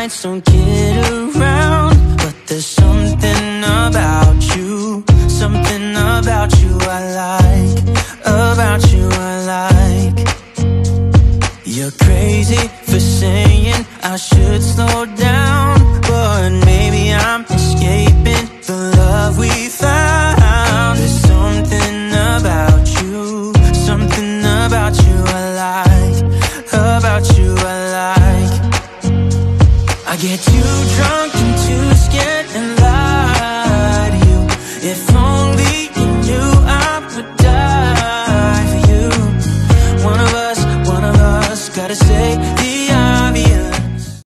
nights don't get around, but there's something about you, something about you I like, about you I like. You're crazy for saying I should slow down, but maybe I'm escaping the love we found. There's something about you, something about you I like, about you I like. I get too drunk